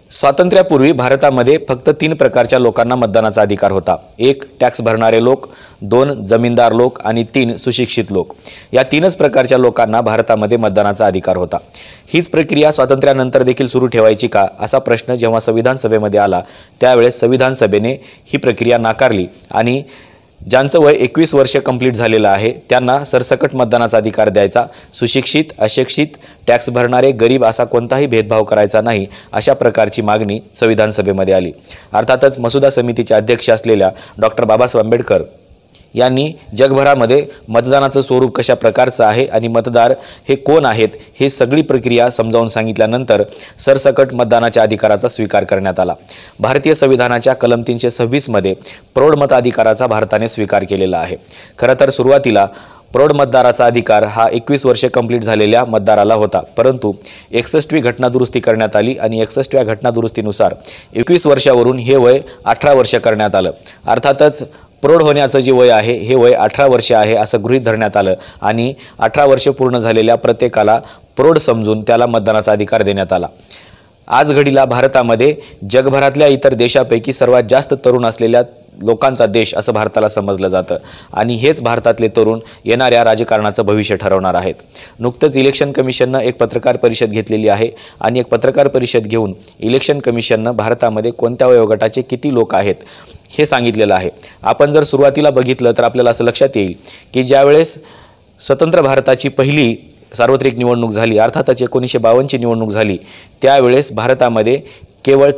स्वातंत्र्यापूर्वी भारतामध्ये फक्त 3 प्रकारच्या लोकांना मतदानाचा अधिकार होता। 1 टॅक्स भरणारे लोक, 2 जमीनदार लोक आणि 3 सुशिक्षित लोक। या 3च प्रकारच्या लोकांना भारतामध्ये मतदानाचा अधिकार होता। हीच प्रक्रिया स्वातंत्र्यानंतर देखील सुरू ठेवायची का असा प्रश्न जेव्हा संविधान सभेमध्ये आला त्यावेळेस संविधान सभेने ही प्रक्रिया नाकारली आणि ज्यांचं वय 21 वर्ष कंप्लीट झालेलं आहे त्यांना सरसकट मतदानाचा अधिकार द्यायचा, सुशिक्षित, अशिक्षित, टॅक्स भरणारे, गरीब असा कोणताही भेदभाव करायचा नाही अशा प्रकारची मागणी संविधान सभेमध्ये आली। अर्थातच मसुदा समितीचे अध्यक्ष असलेल्या डॉक्टर बाबासाहेब आंबेडकर यांनी जगभरामध्ये मतदानाचं स्वरूप कशा प्रकारचं आहे आणि मतदार हे कोण आहेत हे सगळी प्रक्रिया समजावून सांगितल्यानंतर सरसकट मतदानाच्या अधिकाराचा स्वीकार करण्यात आला। भारतीय संविधानाच्या कलम 326 मध्ये प्रौढ मताधिकाराचा भारताने स्वीकार केलेला आहे। खरं तर सुरुवातीला प्रौढ मतदाराचा अधिकार हा 21 वर्ष कंप्लीट झालेल्या मतदाराला होता, परंतु 61वी घटना दुरुस्ती करण्यात आली आणि 61व्या घटना दुरुस्तीनुसार 21 वर्षावरून हे वय 18 वर्ष करण्यात आलं। अर्थातच प्रौढ होण्याचं जे वय आहे हे वय 18 वर्ष आहे असं गृहीत धरण्यात आलं आणि 18 वर्ष पूर्ण झालेल्या प्रत्येकाला प्रौढ समजून त्याला मतदानाचा अधिकार देण्यात आला। आज घडीला भारतामध्ये जगभरातल्या इतर देशांपैकी सर्वात जास्त तरुण असलेल्या लोकांचा देश असं भारताला समजलं जातं आणि हेच भारतातले तरुण येणाऱ्या राजकारणाचं भविष्य ठरवणार आहेत। नुकतंच इलेक्शन कमिशननं एक पत्रकार परिषद घेतलेली आहे आणि एक पत्रकार परिषद घेऊन इलेक्शन कमिशननं भारतामध्ये कोणत्या वयोगटाचे किती लोक आहेत हे सांगितलेलं आहे। आपण जर सुरुवातीला बघितलं तर आपल्याला असं लक्षात येईल की ज्यावेळेस स्वतंत्र भारताची पहिली सार्वत्रिक निवडणूक झाली, अर्थातच 1952 ची निवडणूक झाली, त्यावेळेस भारतामध्ये केवळ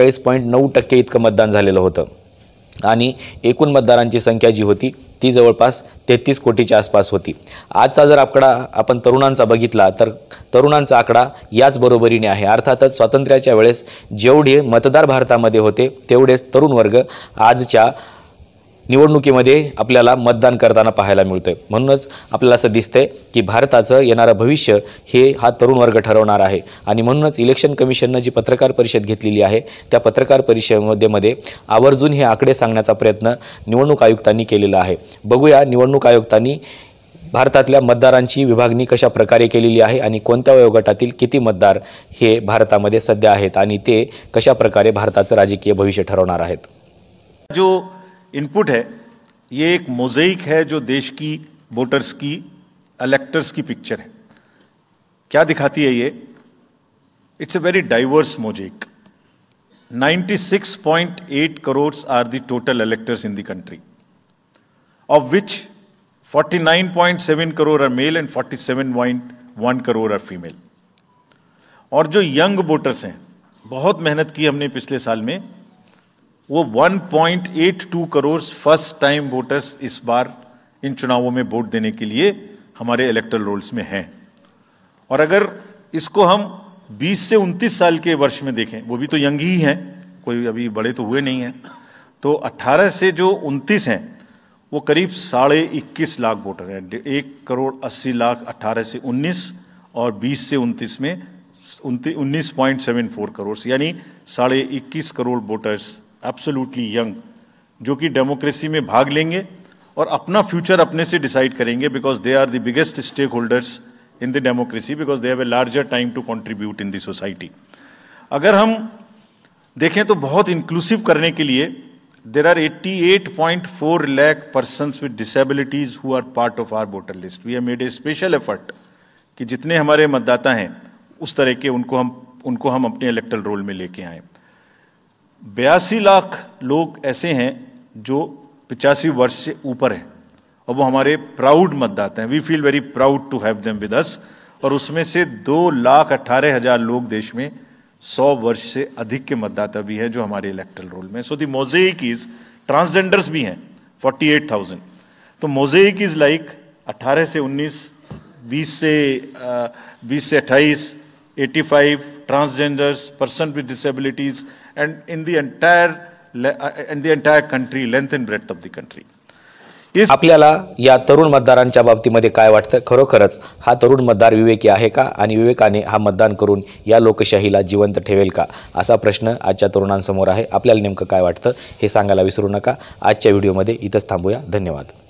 44.9% इतकं मतदान झालेलं होतं आणि एकूण मतदारांची संख्या जी होती ती जवळपास 33 कोटीच्या आसपास होती। आजचा जर आकडा आपण तरुणांचा बघितला तर तरुणांचा आकडा याच बरोबरीने आहे। अर्थातच स्वातंत्र्याच्या वेळेस जेवढे मतदार भारतामध्ये होते तेवढेच तरुण वर्ग आजच्या निवडणुकीमध्ये आपल्याला मतदान करताना पाहायला मिळतंय। म्हणूनच आपल्याला असं दिसतंय की भारताचं येणारं भविष्य हे हा तरुण वर्ग ठरवणार आहे आणि म्हणूनच इलेक्शन कमिशनने जी पत्रकार परिषद घेतलेली आहे त्या पत्रकार परिषदेमध्ये आवर्जून हे आकडे सांगण्याचा प्रयत्न निवडणूक आयुक्तांनी केलेला आहे। बघूया निवडणूक आयुक्तांनी भारतातल्या मतदारांची विभागणी कशा प्रकारे केलेली आहे आणि कोणत्या वयोगटातील किती मतदार हे भारतामध्ये सध्या आहेत आणि ते कशा प्रकारे भारताचं राजकीय भविष्य ठरवणार आहेत। जो इनपुट है ये एक मोज़ेक है जो देश की वोटर्स की, इलेक्टर्स की पिक्चर है। क्या दिखाती है ये? It's a very diverse mosaic. 96.8 crores are the total electors in the country, of which 49.7 crore are male and 47.1 crore are female. और जो यंग वोटर्स हैं, बहुत मेहनत की हमने पिछले साल में, वो 1.82 करोड़ फर्स्ट टाइम वोटर्स इस बार इन चुनावों में वोट देने के लिए हमारे इलेक्टोरल रोल्स में हैं। और अगर इसको हम 20 से 29 साल के वर्ष में देखें, वो भी तो यंग ही हैं, कोई अभी बड़े तो हुए नहीं हैं, तो 18 से जो 29 हैं वो करीब 21.5 लाख वोटर हैं। 1.80 करोड़ 18 से 19 और 20 से 29 में 19.74 करोड़, यानी 21.5 करोड़ वोटर्स एब्सोल्युटली यंग, जो कि डेमोक्रेसी में भाग लेंगे और अपना फ्यूचर अपने से डिसाइड करेंगे, because they are the biggest stakeholders in the democracy, because they have a larger time to contribute in the society. अगर हम देखें तो बहुत इंक्लूसिव करने के लिए there are 88.4 lakh persons with disabilities who are part of our voter list. We have made a special effort कि जितने हमारे मतदाता हैं उस तरह के उनको हम अपने इलेक्टोरल रोल में लेके आए। 82 लाख लोग ऐसे हैं जो 85 वर्ष से ऊपर हैं और वो हमारे प्राउड मतदाता हैं। We feel very proud to have them with us. और उसमें से 2,18,000 लोग देश में 100 वर्ष से अधिक के मतदाता भी हैं जो हमारे इलेक्टोरल रोल में। So the mosaic is, transgenders भी हैं 48,000। तो मोज़ेक इज लाइक 18 से 19, 20 से 28, 85 transgenders, person with disabilities, and in the entire country, length and breadth of the country. आपल्याला या तरुण मतदारांच्या बाबतीमध्ये काय वाटतं? खरोखरच हा तरुण मतदार विवेकी आहे का आणि विवेकाने हा मतदान करून या लोकशाहीला जिवंत ठेवेल का असा प्रश्न आजच्या तरुणांसमोर आहे। आपल्याला नेमकं काय वाटतं हे सांगायला विसरू नका। आजच्या व्हिडिओमध्ये इथंच थांबूया। धन्यवाद।